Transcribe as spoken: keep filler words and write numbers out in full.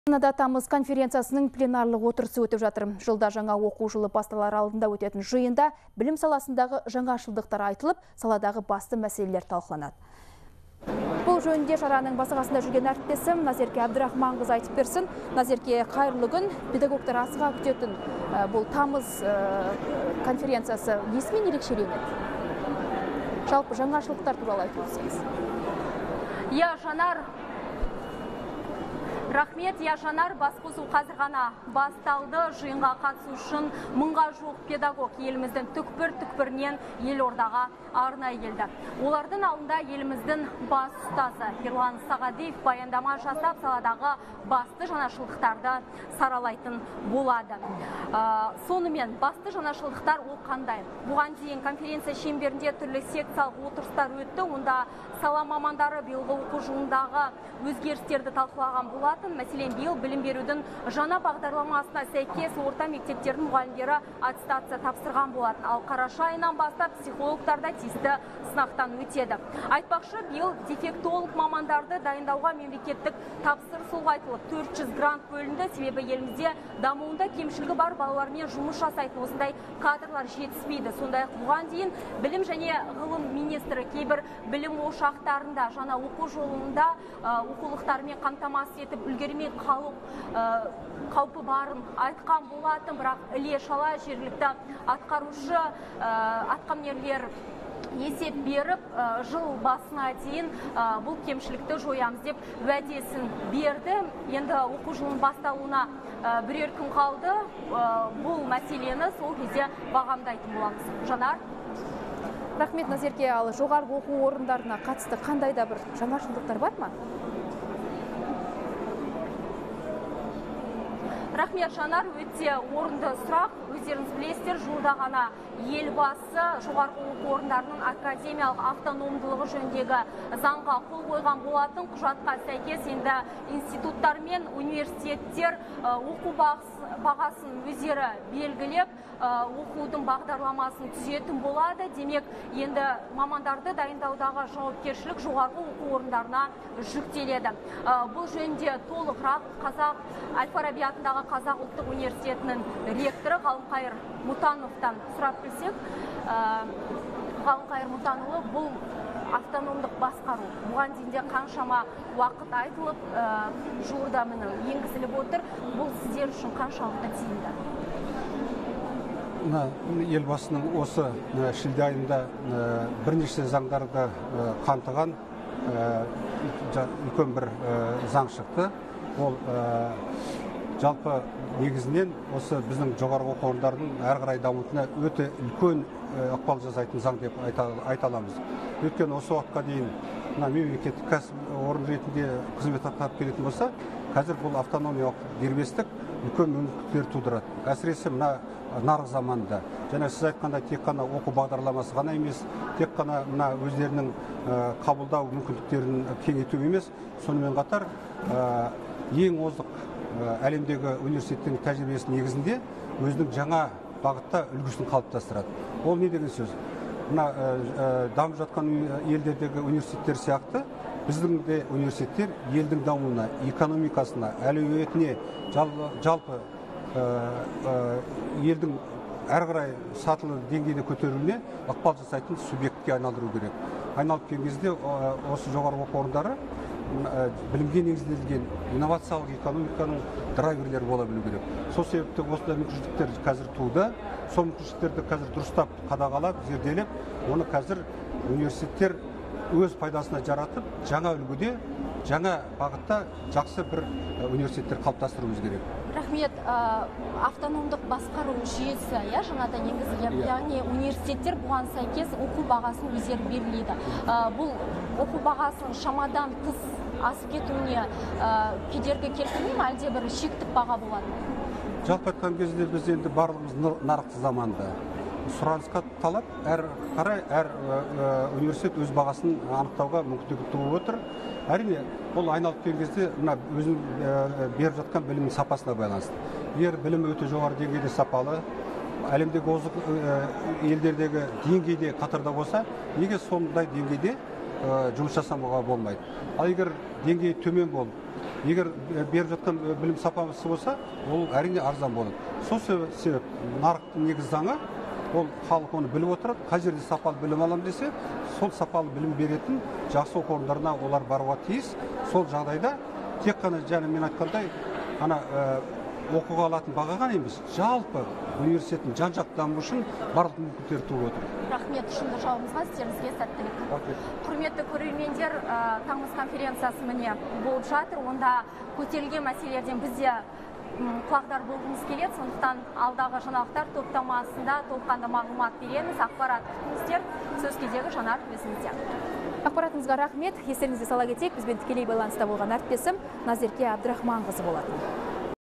Астанада тамыз конференциясының пленарлық отырысы өтіп жатыр. Жылда жаңа оқу жылы басталар алдында өтетін жиында білім саласындағы жаңашылдықтар айтылып, саладағы басты мәселелер талқыланады. Бұл жөнінде шараның басқасында жүрген әріптесім Назерке Абдрахманқызы айтып берсін. Назерке, қайырлы күн. Педагогтар асыға күтетін бұл тамыз конференциясы несімен ерекшеленеді? Жалпы жаңашылдықтар туралы айтып өтсеңіз. Я, Жанар, Рахмет, я Жанар, басқосу қазір ғана басталды. Жиынға қатысу үшін мыңға жуық педагог еліміздің түкпір-түкпірінен елордаға арнайы келді. Олардың алдында еліміздің бас ұстазы Ерлан Сағадиев баяндама жасап, саладағы басты жаңашылдықтарды саралайтын болады. Сонымен басты жаңашылдықтар ол қандай? Бұған дейін конференция шеңберінде түрлі секциялық отырыстар өтті. Онда сала мамандары биылғы оқу жылындағы өзгерістерді талқылаған болатын. Мәселен, биыл білім берудің жаңа бағдарламасына сәйкес орта мектептердің мұғалімдері аттестация тапсырған болатын. Ал қараша айынан бастап психологтар да тиісті сынақтан өтеді. Айтпақшы, биыл дефектолог мамандарды дайындауға мемлекеттік тапсырыс ұлғайтылып, төрт жүз грант бөлінді. Себебі елімізде дамуында кемшілігі бар балалармен жұмыс жасайтын осындай кадрлар жетіспейді. Сондай-ақ бұған дейін білім және ғылым министрі кейбір білім ошақтарында жаңа оқу жолында оқулықтармен қамтамасыз етіп үлгермей қалу қаупі барын айтқан болатын, бірақ іле-шала жергілікті атқарушы атқамінерлер есеп беріп, жыл басына дейін бұл кемшілікті жоямыз деп уәдесін берді. Енді оқу жылының басталуына бірер күн қалды. Бұл мәселені сол кезде бағамдайтын боламыз. Жанар? Рахмет, Назерке. Ал жоғарғы оқу орындарына қатысты қандай да бір жаңашылдықтар бар ма? Рахмет, Жанар, өте орынды сұрақ. Өздеріңіз білесіздер, жуырда ғана елбасы жоғарғы оқу орындарының академиялық автономдылығы жөніндегі заңға қол қойған болатын. Құжатқа сәйкес енді институттар мен университеттер оқу бағасын өздері белгілеп, оқудың бағдарламасын түзетін болады. Демек, енді мамандарды дайындаудағы жауапкершілік жоғарғы оқу орындарына жүктеледі. Бұл жөнінде толығырақ Қазақ Әл-Фараби атындағы Қазақ ұлттық университетінің ректоры Ғалымқайыр Мұтановтан сұрап білсек, Ғалымқайыр Мұтанұлы бұл автономдық басқару бұған дейінде қаншама уақыт айтылып, жуырда міне енгізіліп отыр. Бұл сіздер үшін қаншалықты тиімді? Елбасының осы шілде айында бірнеше заңдарды қамтыған үлкен бір заң шықты. Ол жалпы негізінен осы біздің жоғарғы оқу орындарының әрі қарай дамуына өте үлкен ықпал жасайтын заң деп айта аламыз. Өйткені осы уақытқа дейін мемлекеттік кәсіпорын ретінде қызмет атқарып келетін болса, қазір бұл автономиялық дербестік үлкен мүмкіндіктер тудырады. Әсіресе мына нарық заманында. Және сіз айтқанда тек қана оқу бағдарламасы ғана емес, тек қана мына өздерінің қабылдау мүмкіндіктерін кеңейту емес, сонымен қатар ең озық әлемдегі университеттің тәжірибесі негізінде өзінің жаңа бағытта үлгісін қалыптастырады. Ол не деген сөз? Мына дамып жатқан елдердегі университеттер сияқты біздің де университеттер елдің дамуына, экономикасына, әлеуетіне, жалпы елдің әрі қарай сатылы деңгейде көтерілуіне ықпал жасайтын субъектке айналдыру керек. Айналып келген кезде осы жоғарғы оқу орындары білімге негізделген инновациялық экономиканың драйверлері бола білу керек. Сол себепті осындай мүмкіншіліктер қазір туды. Сол мүмкіншіліктерді қазір дұрыстап қадағалап, зерделеп, оны қазір университеттер өз пайдасына жаратып, жаңа үлгіде, жаңа бағытта жақсы бір университеттер қалыптастыруымыз керек. Рахмет, автономдық басқару жүйесі жаңадан енгізілген, яғни университеттер бұған сәйкес оқу бағасын өздері белгілейді. Бұл оқу бағасының шамадан тыс асып кетуіне кедергі келтірмей ме, әлде бір шектік баға болады? Жалпы айтқан кезде біз енді барлығымыз нарықтық заманда. Сұранысқа талап әр қарай әр университет өз бағасын анықтауға мүмкіндік туып отыр. Әрине, бұл айналып келген кезде мына өзін беріп жатқан білімнің сапасына байланысты. Егер білім өте жоғары деңгейде сапалы, әлемдегі озық елдердегі деңгейде қатарда болса, неге сондай деңгейде жұмыс жасамауға болмайды? Ал егер деңгейі төмен болып, егер беріп жатқан білім сапасы болса, ол әрине арзан болады. Сол себеп нарықтың негізгі заңы, ол халық оны біліп отырады, қай жерде сапалы білім алам десе, сол сапалы білім беретін жақсы оқу орындарына олар баруға тиіс. Сол жағдайда тек қана және мен айтқандай, ана оқуға алатын баға ғана емес, жалпы университеттің жан-жақты дамуы үшін барлық мүмкіндіктер туып отыр. Рахмет ұшынды жауабыңызға, сіздеріңізге сәттілік. Құрметті көрермендер, Тамыз конференциясы міне болып жатыр. Онда көтерілген мәселелерден бізде құлағдар болғымыз келеді. Сондықтан алдағы жаңалықтар топтамасында толыққанды мағлұмат береміз. Ақпарат күтіңіздер. Сөз кезегі Жанар өзіңізде. Ақпаратыңызға рахмет. Естеріңізге сала кетейік, бізбен тікелей байланыста болған әріптесім Назерке Абдрахманқызы болатын.